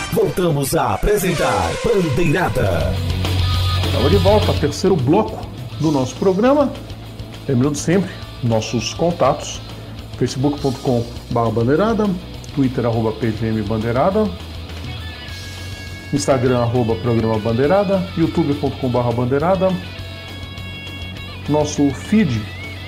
Voltamos a apresentar Bandeirada. Estamos de volta, terceiro bloco do nosso programa. Lembrando sempre, nossos contatos, facebook.com/bandeirada, twitter @pgmbandeirada, Instagram @programa bandeirada, youtube.com/bandeirada, nosso feed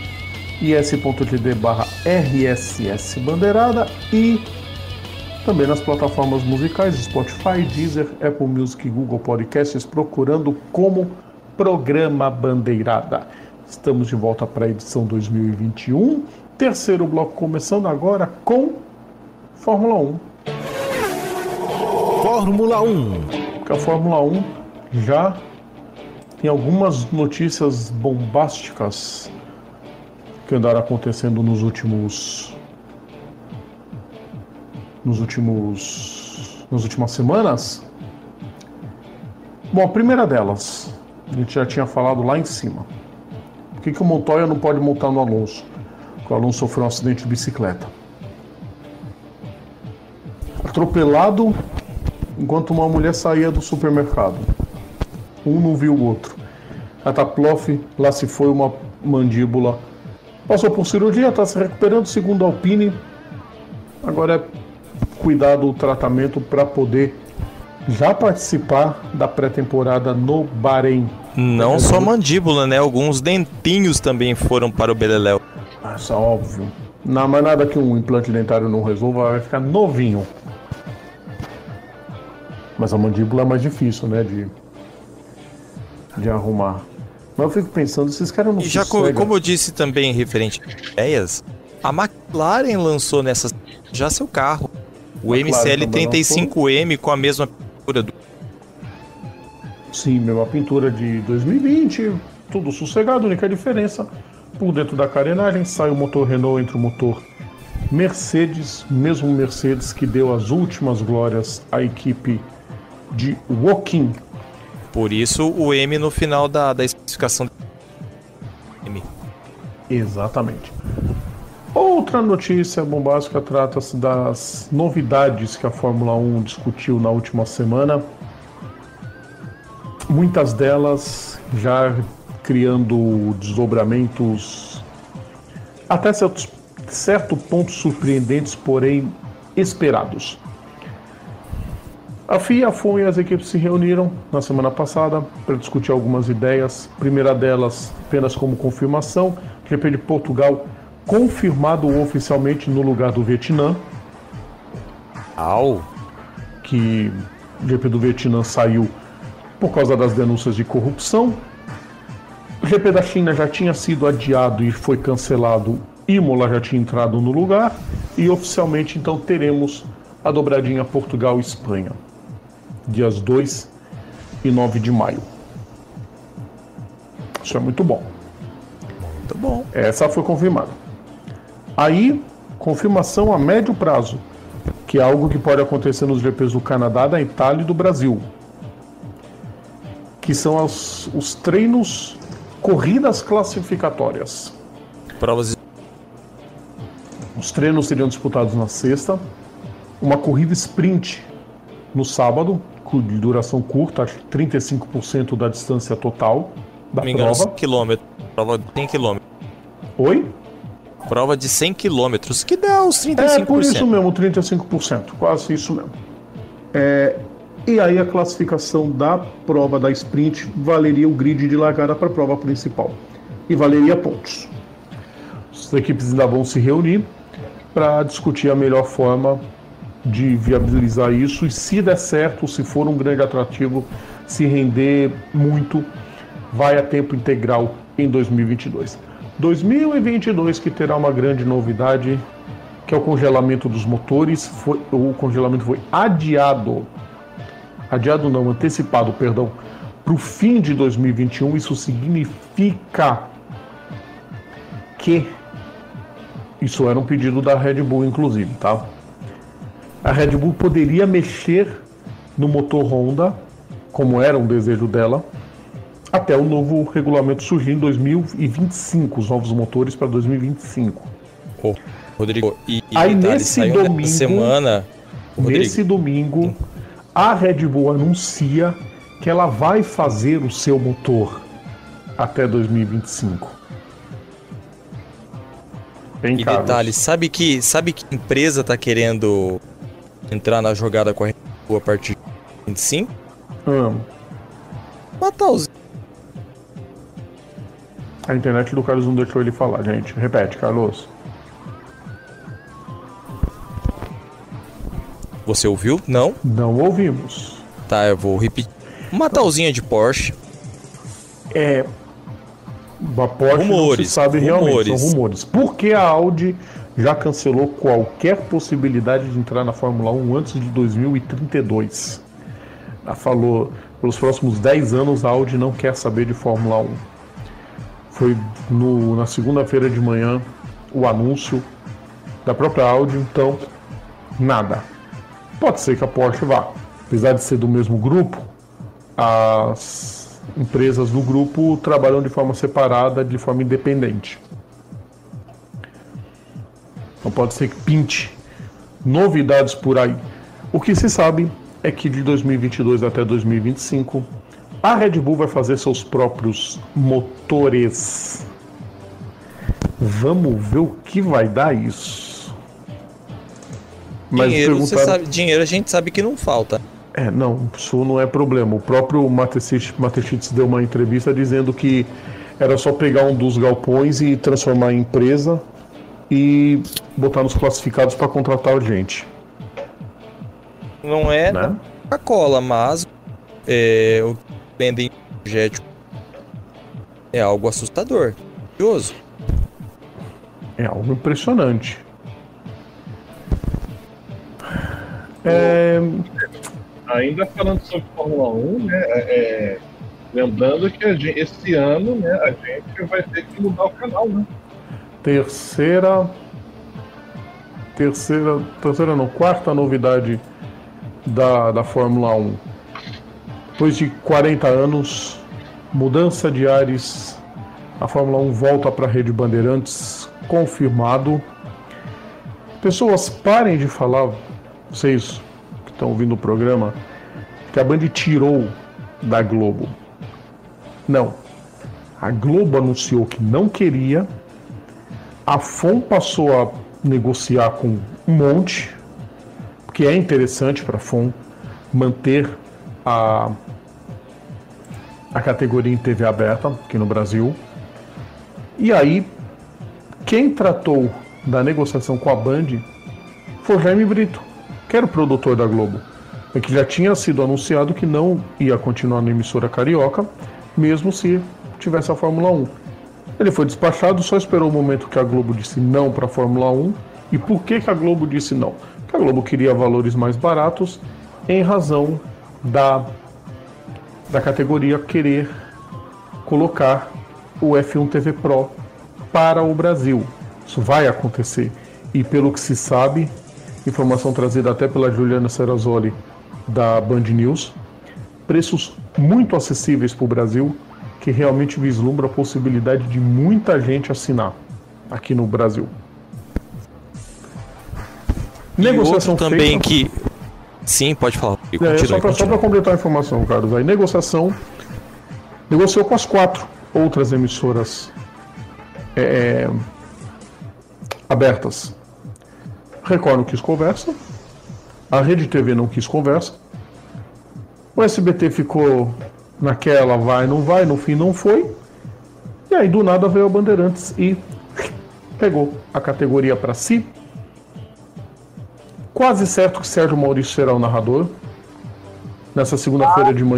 is.gd/rssbandeirada e também nas plataformas musicais Spotify, Deezer, Apple Music, Google Podcasts, procurando como Programa Bandeirada. Estamos de volta para a edição 2021, terceiro bloco começando agora com Fórmula 1. Fórmula 1. Porque a Fórmula 1 já tem algumas notícias bombásticas que andaram acontecendo nas últimas semanas. Bom, a primeira delas, a gente já tinha falado lá em cima. Por que o Montoya não pode montar no Alonso? Porque o Alonso sofreu um acidente de bicicleta. Atropelado enquanto uma mulher saía do supermercado. Um não viu o outro. A Taploff, lá se foi uma mandíbula. Passou por cirurgia, está se recuperando, segundo a Alpine. Agora é cuidar do tratamento para poder já participar da pré-temporada no Bahrein. Não só mandíbula, né? Alguns dentinhos também foram para o beleléu. Isso é óbvio. Não, mas nada que um implante dentário não resolva, vai ficar novinho. Mas a mandíbula é mais difícil, né? De arrumar. Mas eu fico pensando, esses caras não E já como eu disse também referente a ideias, a McLaren lançou já seu carro, o MCL35M com a mesma pintura do... Sim, mesma pintura de 2020, tudo sossegado, a única diferença, por dentro da carenagem sai o motor Renault, entre o motor Mercedes, mesmo Mercedes que deu as últimas glórias à equipe de Woking. Por isso o M no final da especificação do M. Exatamente. Outra notícia bombástica trata-se das novidades que a Fórmula 1 discutiu na última semana. Muitas delas já criando desdobramentos até certo ponto surpreendentes, porém esperados. A FIA, a FOM e as equipes se reuniram na semana passada para discutir algumas ideias. A primeira delas, apenas como confirmação, o GP de Portugal confirmado oficialmente no lugar do Vietnã. Que o GP do Vietnã saiu por causa das denúncias de corrupção. O GP da China já tinha sido adiado e foi cancelado. Imola já tinha entrado no lugar. E oficialmente então teremos a dobradinha Portugal e Espanha, dias 2 e 9 de maio. Isso é muito bom. Muito bom. Essa foi confirmada. Aí, confirmação a médio prazo, que é algo que pode acontecer nos GPs do Canadá, da Itália e do Brasil, que são os treinos, corridas classificatórias. Provas. Os treinos seriam disputados na sexta, uma corrida sprint no sábado, de duração curta, acho que 35% da distância total da prova. Prova de 100 km. Oi? Prova de 100 km, que dá os 35%. É por isso mesmo, 35%, quase isso mesmo. E aí a classificação da prova da sprint valeria o grid de largada para a prova principal. E valeria pontos. As equipes ainda vão se reunir para discutir a melhor forma de viabilizar isso. E se der certo, se for um grande atrativo, se render muito, vai a tempo integral em 2022. 2022 que terá uma grande novidade, que é o congelamento dos motores. O congelamento foi antecipado, para o fim de 2021. Isso significa que isso era um pedido da Red Bull, inclusive, tá? A Red Bull poderia mexer no motor Honda, como era um desejo dela, até o novo regulamento surgir em 2025, os novos motores para 2025. Rodrigo, aí nesse domingo, semana, nesse domingo, a Red Bull anuncia que ela vai fazer o seu motor até 2025. Bem, E Carlos. detalhe, sabe que empresa tá querendo entrar na jogada com a Red Bull a partir de 25? Matar A internet do Carlos não deixou ele falar, gente. Repete, Carlos. Você ouviu? Não? Não ouvimos. Tá, eu vou repetir. Uma talzinha de Porsche. A Porsche não se sabe realmente, rumores. são rumores. Porque a Audi já cancelou qualquer possibilidade de entrar na Fórmula 1 antes de 2032. Ela falou, pelos próximos 10 anos a Audi não quer saber de Fórmula 1. Foi na segunda-feira de manhã o anúncio da própria Audi, então nada. Pode ser que a Porsche vá. Apesar de ser do mesmo grupo, as empresas do grupo trabalham de forma separada, de forma independente. Então pode ser que pinte novidades por aí. O que se sabe é que de 2022 até 2025, a Red Bull vai fazer seus próprios motores. Vamos ver o que vai dar isso. Mas Dinheiro, você sabe, dinheiro a gente sabe que não falta. Não, isso não é problema. O próprio Mateschitz deu uma entrevista dizendo que era só pegar um dos galpões e transformar em empresa e botar nos classificados para contratar gente. Não é né? Coca-Cola, mas o que vendem energético é algo assustador, curioso. É algo impressionante. Ainda falando sobre Fórmula 1, né? Lembrando que esse ano, né, a gente vai ter que mudar o canal, né? Quarta novidade da Fórmula 1. Depois de 40 anos, mudança de ares, a Fórmula 1 volta para a Rede Bandeirantes, confirmado. Pessoas, parem de falar, vocês que estão ouvindo o programa, que a Band tirou da Globo. Não. A Globo anunciou que não queria, a FOM passou a negociar com um monte, porque é interessante para a FOM manter a categoria em TV aberta aqui no Brasil. E aí, quem tratou da negociação com a Band foi o Jaime Brito, que era o produtor da Globo, que já tinha sido anunciado que não ia continuar na emissora carioca, mesmo se tivesse a Fórmula 1. Ele foi despachado, só esperou o momento que a Globo disse não para a Fórmula 1. E por que a Globo disse não? Porque a Globo queria valores mais baratos em razão da categoria querer colocar o F1 TV Pro para o Brasil. Isso vai acontecer. E pelo que se sabe, informação trazida até pela Juliana Serrazoli da Band News, preços muito acessíveis para o Brasil, que realmente vislumbra a possibilidade de muita gente assinar aqui no Brasil. Negociação também feita... que... Sim, pode falar. Só para completar a informação, Carlos. Aí, negociou com as 4 outras emissoras abertas. Record não quis conversa, a Rede TV não quis conversa, o SBT ficou naquela, vai, não vai, no fim não foi, e aí do nada veio a Bandeirantes e pegou a categoria para si. Quase certo que Sérgio Maurício será o narrador. Nessa segunda-feira de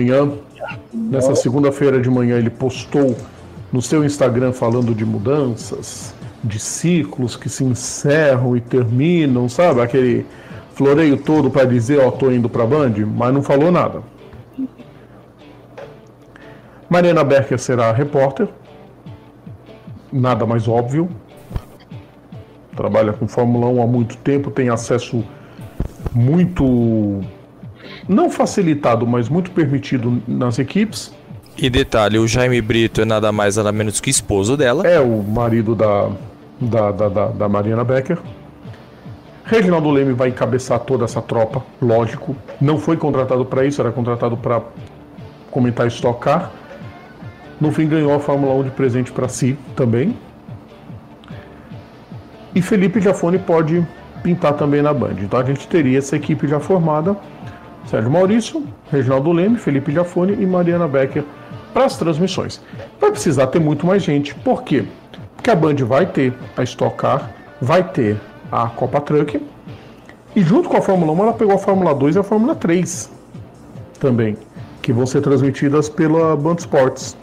manhã ele postou no seu Instagram falando de mudanças, de ciclos que se encerram e terminam, sabe? Aquele floreio todo para dizer, ó, tô indo pra Band, mas não falou nada. Mariana Becker será a repórter, nada mais óbvio. Trabalha com Fórmula 1 há muito tempo, tem acesso muito, não facilitado, mas muito permitido nas equipes. E detalhe, o Jaime Brito é nada mais nada menos que esposo dela. É o marido da Mariana Becker. Reginaldo Leme vai encabeçar toda essa tropa, lógico. Não foi contratado para isso, era contratado para comentar Stock Car. No fim ganhou a Fórmula 1 de presente para si também. E Felipe Jafone pode pintar também na Band. Então a gente teria essa equipe já formada: Sérgio Maurício, Reginaldo Leme, Felipe Jafone e Mariana Becker para as transmissões. Vai precisar ter muito mais gente. Por quê? Porque a Band vai ter a Stock Car, vai ter a Copa Truck, e junto com a Fórmula 1 ela pegou a Fórmula 2 e a Fórmula 3 também, que vão ser transmitidas pela Band Esportes.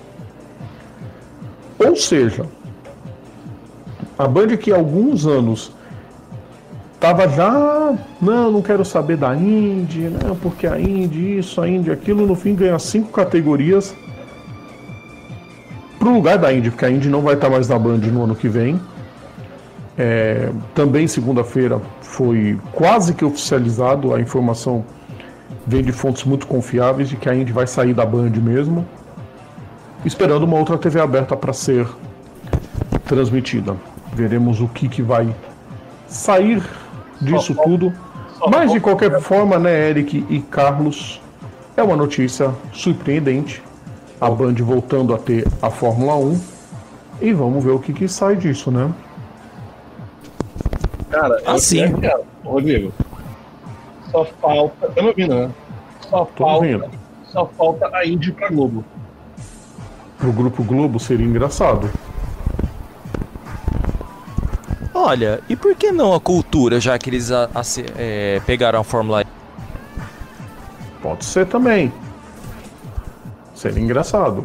Ou seja, a Band que há alguns anos estava já, não quero saber da Indy, não, porque a Indy isso, a Indy aquilo, no fim ganha 5 categorias para o lugar da Indy, porque a Indy não vai estar mais na Band no ano que vem. Também segunda-feira foi quase que oficializado, a informação vem de fontes muito confiáveis de que a Indy vai sair da Band mesmo, esperando uma outra TV aberta para ser transmitida. Veremos o que vai sair disso tudo. Mas de qualquer forma, né, Eric e Carlos, é uma notícia surpreendente. A Band voltando a ter a Fórmula 1. E vamos ver o que sai disso, né? Cara, assim, Rodrigo, só falta. Tá me ouvindo, né? Só falta a Indy pra Globo. Pro Grupo Globo seria engraçado. Olha, e por que não a cultura, já que eles pegaram a Fórmula E? Pode ser também. Seria engraçado.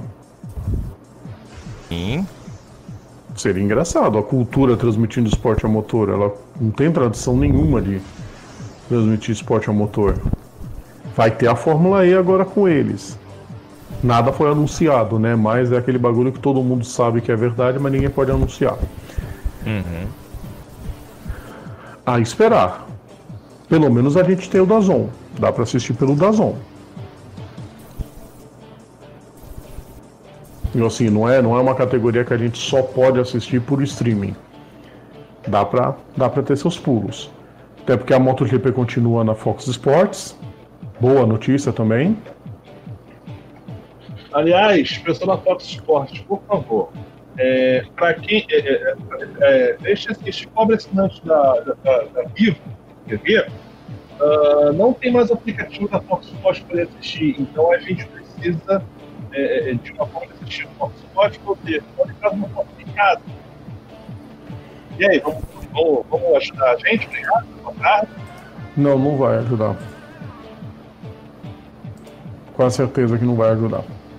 Sim. Seria engraçado. A cultura transmitindo esporte a motor, ela não tem tradição nenhuma de transmitir esporte a motor. Vai ter a Fórmula E agora com eles. Nada foi anunciado, né? Mas é aquele bagulho que todo mundo sabe que é verdade, mas ninguém pode anunciar. Uhum. A esperar. Pelo menos a gente tem o DAZN. Dá pra assistir pelo DAZN. E assim, não é uma categoria que a gente só pode assistir por streaming. Dá pra ter seus pulos. Até porque a MotoGP continua na Fox Sports. Boa notícia também. Aliás, pessoal da Fox Sports, por favor, para quem deixa este pobre assinante da Vivo TV, não tem mais aplicativo da Fox Sports para assistir, então a gente precisa de uma forma de assistir o Fox Sports, ou seja, pode ficar uma forma de casa. E aí, vamos ajudar a gente? Obrigado. Não vai ajudar. Com certeza que não vai ajudar.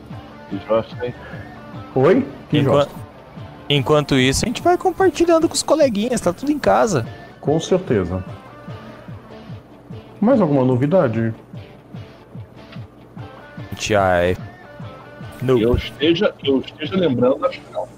Oi? Enquanto isso, a gente vai compartilhando com os coleguinhas, tá tudo em casa. Com certeza. Mais alguma novidade? Não. Eu esteja lembrando da final.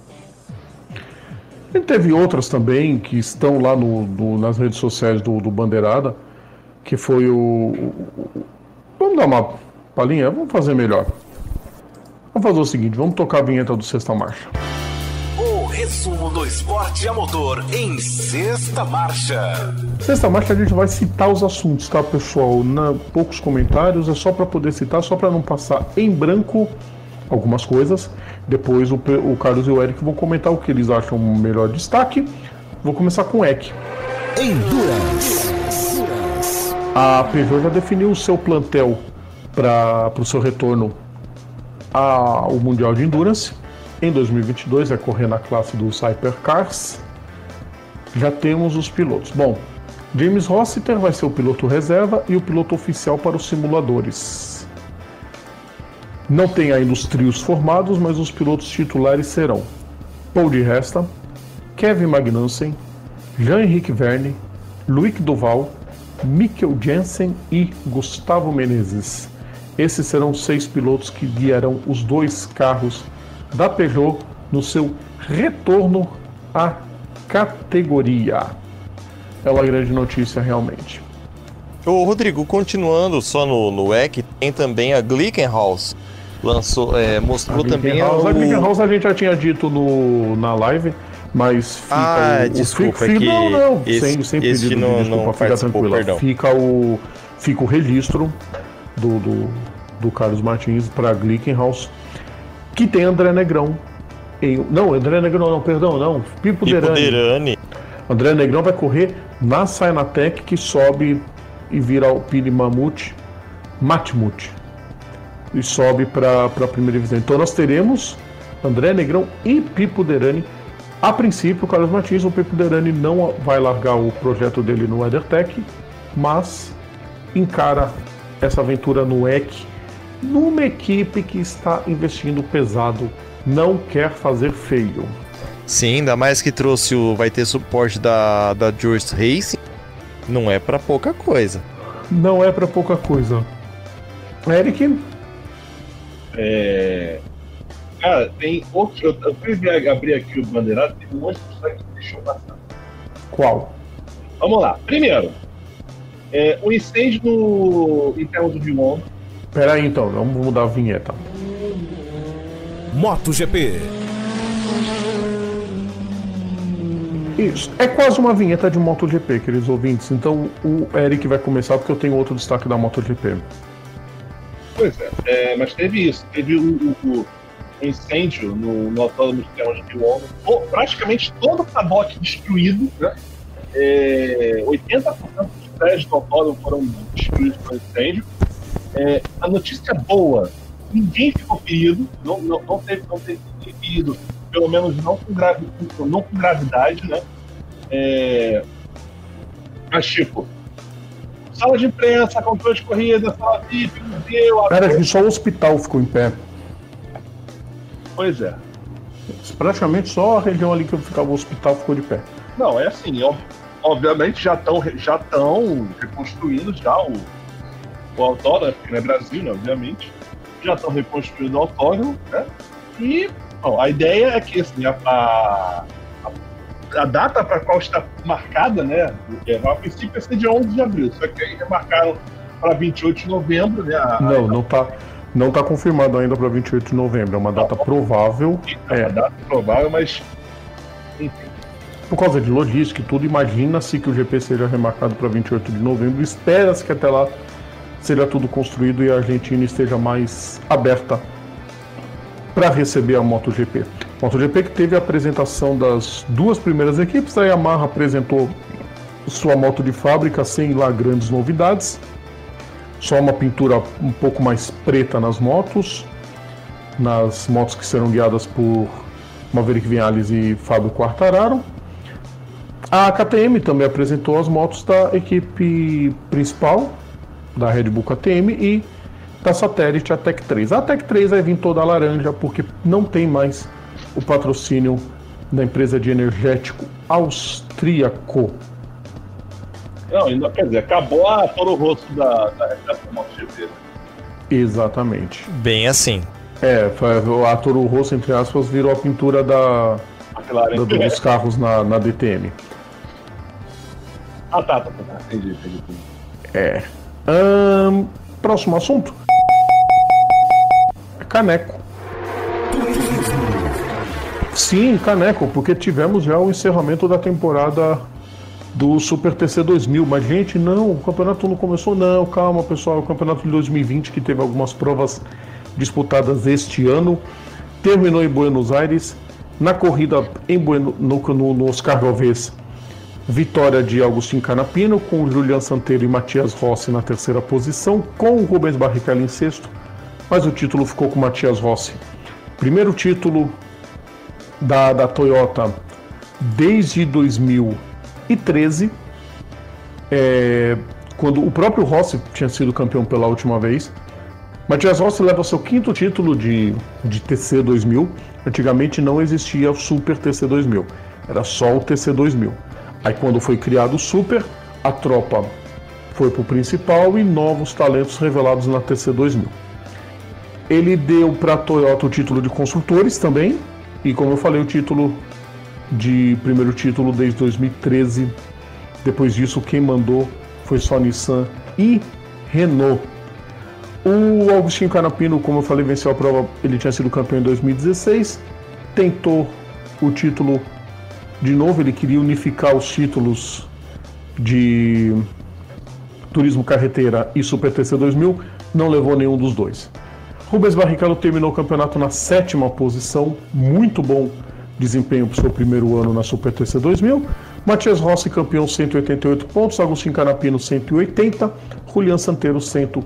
E teve outras também que estão lá nas redes sociais do Bandeirada, que foi Vamos dar uma palhinha? Vamos fazer melhor. Vamos fazer o seguinte, vamos tocar a vinheta do Sexta Marcha. O resumo do esporte a motor em Sexta Marcha. Sexta Marcha a gente vai citar os assuntos, tá, pessoal? Poucos comentários, é só para poder citar, só para não passar em branco algumas coisas. Depois o Carlos e o Eric vão comentar o que eles acham melhor destaque. Vou começar com o Eck. Endurance. A Peugeot já definiu o seu plantel para o seu retorno ao Mundial de Endurance. Em 2022 vai correr na classe dos Hypercars. Já temos os pilotos. Bom, James Rossiter vai ser o piloto reserva e o piloto oficial para os simuladores. Não tem ainda os trios formados, mas os pilotos titulares serão Paul di Resta, Kevin Magnussen, Jean-Henrique Verne, Loic Duval, Mikkel Jensen e Gustavo Menezes. Esses serão 6 pilotos que guiarão os 2 carros da Peugeot no seu retorno à categoria. É uma grande notícia realmente. Ô Rodrigo, continuando só no EC, tem também a Glickenhaus. Mostrou também a Glickenhaus a gente já tinha dito na live, Mas fica desculpa, não, esse, sem pedido de desculpa, fica tranquilo. Fica o registro do Carlos Martins para Glickenhaus, que tem André Negrão. Pipo Derani. André Negrão vai correr na Sainatec, que sobe e vira o Pili Matmut e sobe para a primeira divisão. Então nós teremos André Negrão e Pipo Derani. A princípio, o Carlos Martins, o Pipo Derani não vai largar o projeto dele no WeatherTech, mas encara essa aventura no EC, numa equipe que está investindo pesado, não quer fazer feio. Sim, ainda mais que vai ter suporte da Joyce Racing, não é pra pouca coisa. Não é pra pouca coisa. Eric? Cara, tem outro. Eu fui abrir aqui o bandeirado, tem um monte de coisa que deixou passar. Qual? Vamos lá. Primeiro, o incêndio no Interno do Rio Hondo. Pera aí então, vamos mudar a vinheta. MotoGP. Isso, é quase uma vinheta de MotoGP, queridos ouvintes. Então o Eric vai começar porque eu tenho outro destaque da MotoGP. Pois mas teve isso. Teve o incêndio no autódromo de Interno do Rio Hondo. Praticamente todo o paddock destruído, né? 80% dos prédios do autódromo foram destruídos pelo incêndio. A notícia boa, ninguém ficou ferido, não teve ferido, pelo menos não com gravidade, né? Mas tipo, sala de imprensa, controle de corrida, sala VIP, museu... Cara, só o hospital ficou em pé. Pois é. Praticamente só a região ali que ficava o hospital ficou de pé. Não, é assim, obviamente já estão reconstruindo já o autódromo, porque não é Brasil, né, obviamente. Já estão reconstruindo o autódromo, né? E a ideia é que assim, a data para a qual está marcada, né? A princípio vai ser dia 11 de abril, só que aí remarcaram para 28 de novembro, né? Não tá confirmado ainda para 28 de novembro, é uma data provável. É uma data provável, mas enfim. Por causa de logística e tudo, imagina-se que o GP seja remarcado para 28 de novembro. Espera-se que até lá seja tudo construído e a Argentina esteja mais aberta para receber a MotoGP. MotoGP que teve a apresentação das duas primeiras equipes. A Yamaha apresentou sua moto de fábrica sem lá grandes novidades. Só uma pintura um pouco mais preta nas motos que serão guiadas por Maverick Viñales e Fábio Quartararo. A KTM também apresentou as motos da equipe principal, da Red Bull KTM, e da satélite, a Tech 3. A Tech 3 vai vir toda laranja, porque não tem mais o patrocínio da empresa de energético austríaco. Não, quer dizer, acabou a Toro Rosso da MotoGP. Exatamente. Bem assim. A Toro Rosso, entre aspas, virou a pintura dos carros na DTM. Tá. Entendi. Próximo assunto. Caneco. Sim, Caneco, porque tivemos já o encerramento da temporada do Super TC 2000, mas gente, não, o campeonato não começou não, calma pessoal, o campeonato de 2020 que teve algumas provas disputadas este ano, terminou em Buenos Aires, na corrida no Oscar Gálvez, vitória de Agustín Canapino, com Julian Santeiro e Matias Rossi na terceira posição, com o Rubens Barrichello em sexto, mas o título ficou com Matias Rossi. Primeiro título da Toyota desde 2013, quando o próprio Rossi tinha sido campeão pela última vez. Matias Rossi leva seu quinto título de TC 2000. Antigamente não existia o Super TC 2000, era só o TC 2000. Aí quando foi criado o Super, a tropa foi para o principal e novos talentos revelados na TC 2000. Ele deu para a Toyota o título de construtores também, e como eu falei, o primeiro título desde 2013. Depois disso, quem mandou foi só Nissan e Renault. O Agustín Canapino, como eu falei, venceu a prova, ele tinha sido campeão em 2016, tentou o título De novo, ele queria unificar os títulos de Turismo Carreteira e Super TC 2000, não levou nenhum dos dois. Rubens Barrichello terminou o campeonato na 7ª posição, muito bom desempenho para o seu primeiro ano na Super TC 2000. Matias Rossi, campeão, 188 pontos, Agostinho Canapino, 180, Julian Santero,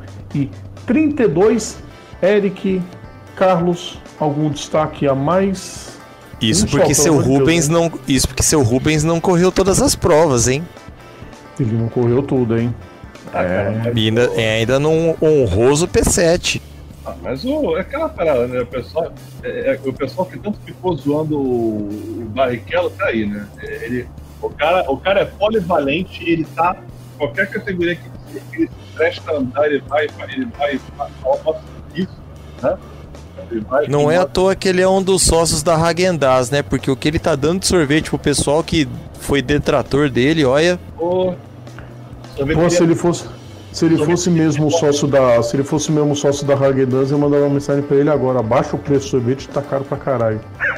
132. Eric, Carlos, algum destaque a mais? Isso porque seu Rubens não correu todas as provas, hein? Ele não correu tudo, hein? Ainda num honroso P7. Mas aquela parada, né? O pessoal que tanto ficou zoando o Barrichello tá aí, né? O cara é polivalente, ele tá em qualquer categoria que ele presta a andar, ele vai falar isso, né? Não é à toa que ele é um dos sócios da Häagen-Dazs, né? Porque o que ele tá dando de sorvete pro pessoal que foi detrator dele, olha... Se ele fosse mesmo sócio da Häagen-Dazs, eu mandava uma mensagem pra ele agora: abaixa o preço do sorvete, tá caro pra caralho.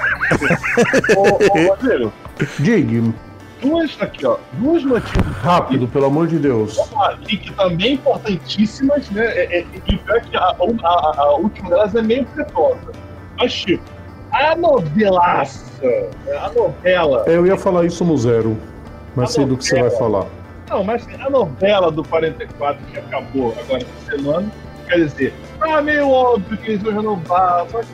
Rodrigo, diga. Duas notícias. Rápido, pelo amor de Deus. E que também importantíssimas, né? E pior que a última delas é meio pretosa. Mas, tipo, a novelaça, a novela. Eu ia falar isso no zero, mas sei do que você vai falar. Não, mas a novela do 44 que acabou agora essa semana, quer dizer, meio óbvio que eles vão renovar, só que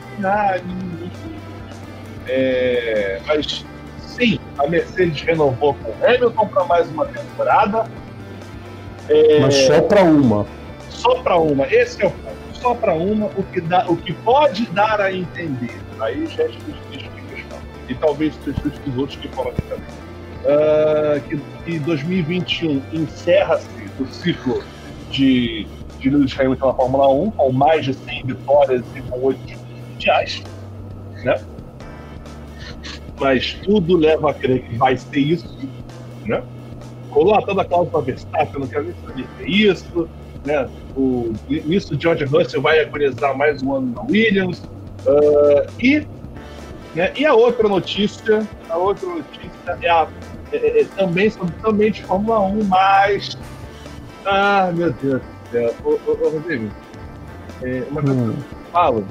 mas sim, a Mercedes renovou com o Hamilton para mais uma temporada. Mas só para uma. Só para uma, esse é o ponto. Só para uma, o que pode dar a entender. Aí já é questão. E talvez os outros que falam aqui também. Que 2021 encerra-se o ciclo de Lewis Hamilton na Fórmula 1 com mais de 100 vitórias e com 8 títulos mundiais, né? Mas tudo leva a crer que vai ser isso, né? Rolou toda a cláusula Verstappen, não quero nem saber se é isso, né? Isso George Russell vai agonizar mais um ano na Williams, e a outra notícia é também de Fórmula 1, mas meu Deus do céu, Rodrigo, uma coisa que eu falo,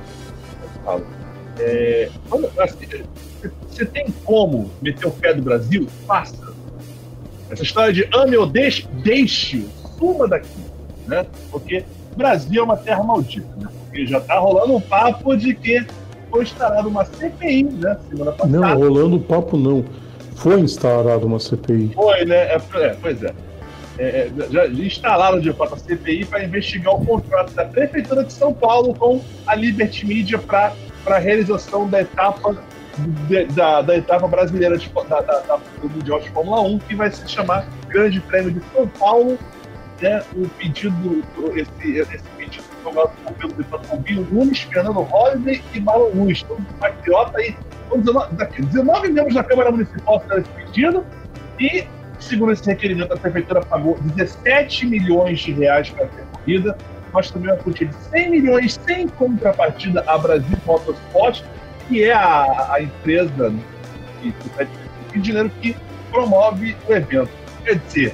você tem como meter o pé do Brasil? Faça. Essa história de ame ou deixe, suma daqui, né? Porque o Brasil é uma terra maldita, né? Porque já tá rolando um papo de que foi instalada uma CPI, né? Semana passada. Não, rolando papo não. Foi instalada uma CPI. Foi, né? Pois é. Já instalaram de fato a CPI para investigar o contrato da Prefeitura de São Paulo com a Liberty Media para a realização da etapa da etapa brasileira do Mundial de Fórmula 1, que vai se chamar Grande Prêmio de São Paulo, né? O pedido, esse pedido jogado pelo deputado Binho Nunes, Fernando Holliday e Marlon Luz, todo patriota aí. 19 membros da Câmara Municipal fizeram esse pedido e, segundo esse requerimento, a Prefeitura pagou 17 milhões de reais para a corrida, mas também uma quantia de 100 milhões sem contrapartida à Brasil Motorsport, que é a empresa que Rio de Janeiro que promove o evento. Quer dizer,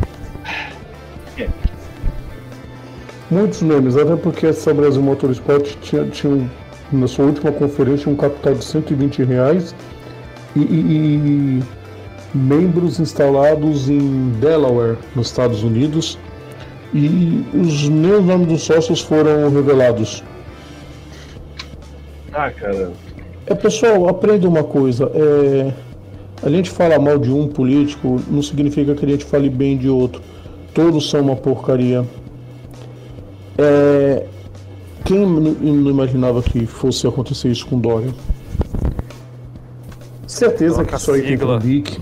muitos memes, até porque essa Brasil Motorsport tinha na sua última conferência um capital de R$120 e membros instalados em Delaware, nos Estados Unidos, e os meus nomes dos sócios foram revelados. Cara. Pessoal, aprenda uma coisa, a gente fala mal de um político não significa que a gente fale bem de outro. Todos são uma porcaria. Quem não imaginava que fosse acontecer isso com Dória? Certeza que isso aí tem convicção.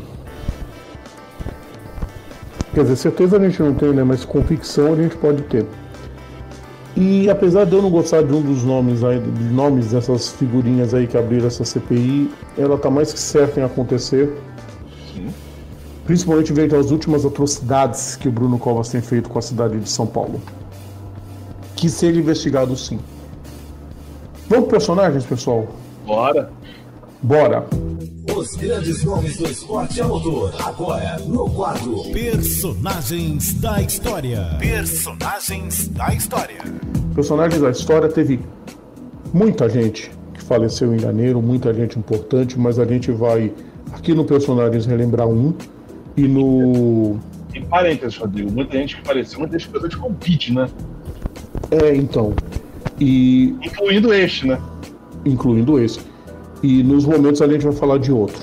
Quer dizer, certeza a gente não tem, né? Mas convicção a gente pode ter. E apesar de eu não gostar de um dos nomes dessas figurinhas aí que abriram essa CPI, ela tá mais que certa em acontecer. Sim. Principalmente vendo as últimas atrocidades que o Bruno Covas tem feito com a cidade de São Paulo. Que seja investigado, sim. Vamos para personagens, pessoal? Bora. O Os grandes nomes do esporte a motor. Agora, no quadro Personagens da História. Personagens da História. Personagens da História teve muita gente que faleceu em janeiro, muita gente importante, mas a gente vai aqui no Personagens relembrar um e no... Em parênteses, Rodrigo, muita gente que faleceu, muita gente que pegou de Covid, né? Então. E... Incluindo este, né? Incluindo esse. E nos momentos a gente vai falar de outro.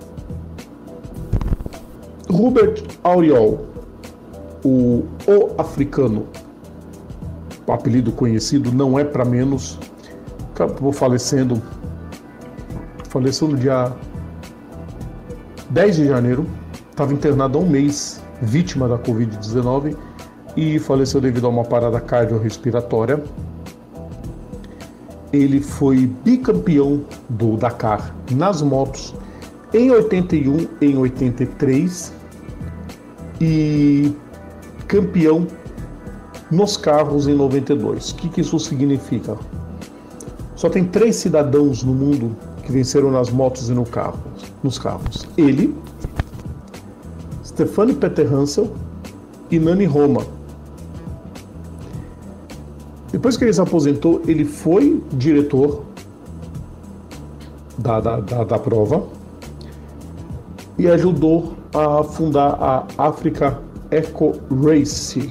Hubert Auriol, o africano, o apelido conhecido, não é para menos, acabou faleceu no dia 10 de janeiro, estava internado há um mês, vítima da Covid-19 e faleceu devido a uma parada cardiorrespiratória. Ele foi bicampeão do Dakar nas motos em 81, em 83 e campeão nos carros em 92. O que isso significa? Só tem 3 cidadãos no mundo que venceram nas motos e nos carros. Ele, Stefano Peter Hansel e Nani Roma. Depois que ele se aposentou, ele foi diretor da prova e ajudou a fundar a Africa Eco Race.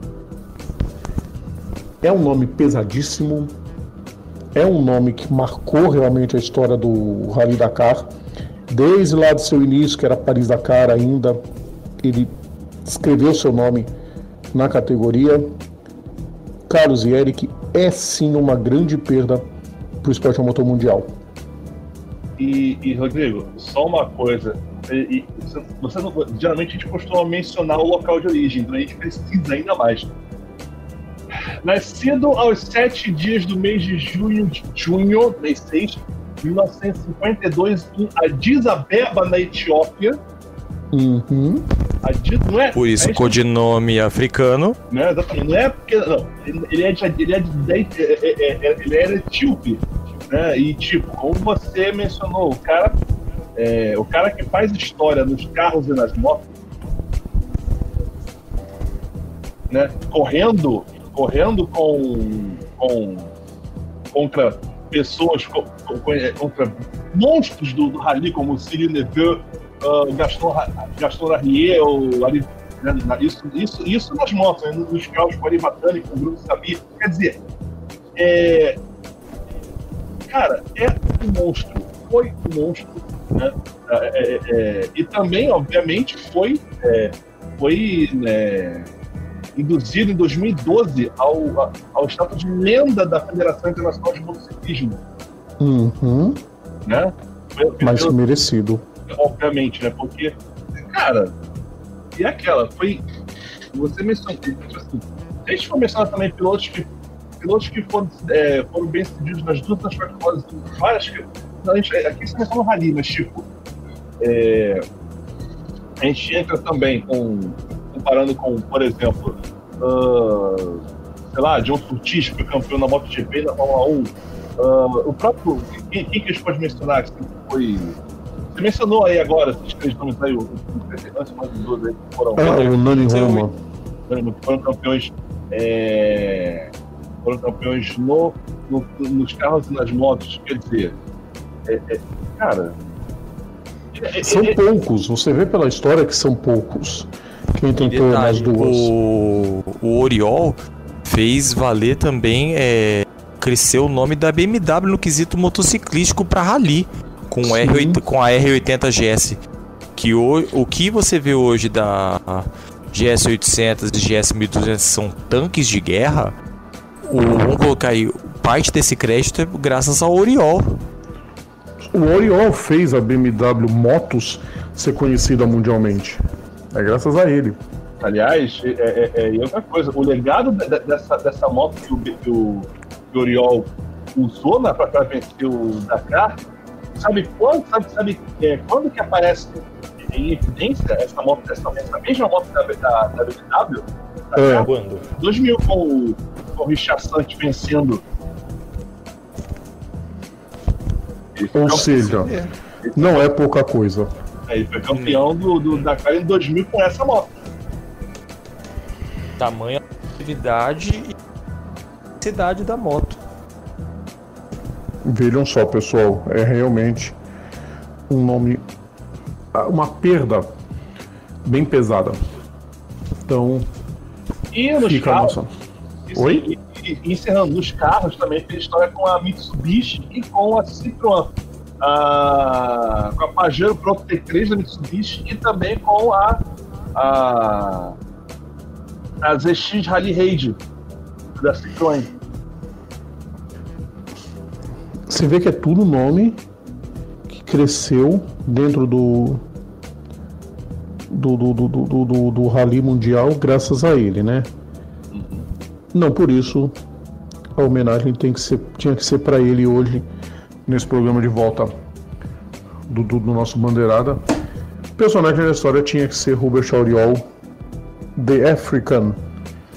É um nome pesadíssimo, é um nome que marcou realmente a história do Rally Dakar. Desde lá do seu início, que era Paris-Dakar ainda, ele escreveu seu nome na categoria. Carlos e Eric, é sim uma grande perda para o esporte a motor mundial. E Rodrigo, só uma coisa, você não, geralmente a gente costuma mencionar o local de origem, então a gente precisa ainda mais. Nascido aos 7 dias do mês de junho, mês 6, de 1952, em Addis Abeba, na Etiópia. Uhum. Não é, por isso, codinome africano. Não é exatamente, não é porque. Não, ele era etíope, né? E tipo, como você mencionou, o cara que faz história nos carros e nas motos, né? Correndo contra pessoas, contra monstros do rally, como o Cyril Neveu, Gaston Larrier, isso nas motos, né? Nos carros com a Aribatani, com o Bruno Sabir. Quer dizer, cara, é um monstro, foi um monstro, né? E também, obviamente, foi induzido em 2012 ao status de lenda da Federação Internacional de Motociclismo. Uhum. Né? Mais merecido. Obviamente, né? Porque, cara, e aquela, foi. Você mencionou, assim, a gente foi mencionar também pilotos que foram bem sucedidos nas duas transformações, várias que. Aqui você menciona no rally, mas tipo. A gente entra também comparando com, por exemplo, sei lá, John Surtees, que foi campeão na MotoGP e na Fórmula 1. O próprio. Quem que a gente pode mencionar que foi. Você mencionou aí agora esses 3 nomes aí, o Nani Roma. Foram campeões. Foram campeões nos carros e nas motos. Quer dizer, cara. São poucos, você vê pela história que são poucos. Quem tentou nas duas. O Oriol fez valer também, cresceu o nome da BMW no quesito motociclístico para rally. Com a R80 GS, que o que você vê hoje da GS 800 e GS 1200 são tanques de guerra, vamos colocar aí, parte desse crédito é graças ao Oriol. O Oriol fez a BMW Motos ser conhecida mundialmente, é graças a ele. Aliás, e outra coisa, o legado dessa moto que o Oriol usou para vencer o Dakar. Sabe quando que aparece em evidência essa mesma moto da BMW? Quando? 2000, com o Richard Sant vencendo. Ou seja, Não é pouca coisa. Ele foi campeão do Dakar em 2000 com essa moto. Tamanho, atividade e cidade da moto. Vejam só, pessoal, é realmente um nome, uma perda bem pesada. Então, E nos fica a carros, nossa. isso, Oi? e encerrando, nos carros também tem história com a Mitsubishi e com a Citroën. Com a Pajero Pro T3 da Mitsubishi e também com a ZX Rally Raid da Citroën. Você vê que é tudo nome que cresceu dentro do Rally Mundial graças a ele, né? Não por isso a homenagem tinha que ser para ele hoje, nesse programa de volta do nosso Bandeirada. O personagem da história tinha que ser Hubert Auriol, The African.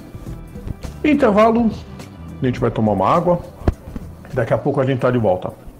Intervalo, a gente vai tomar uma água. Daqui a pouco a gente tá de volta.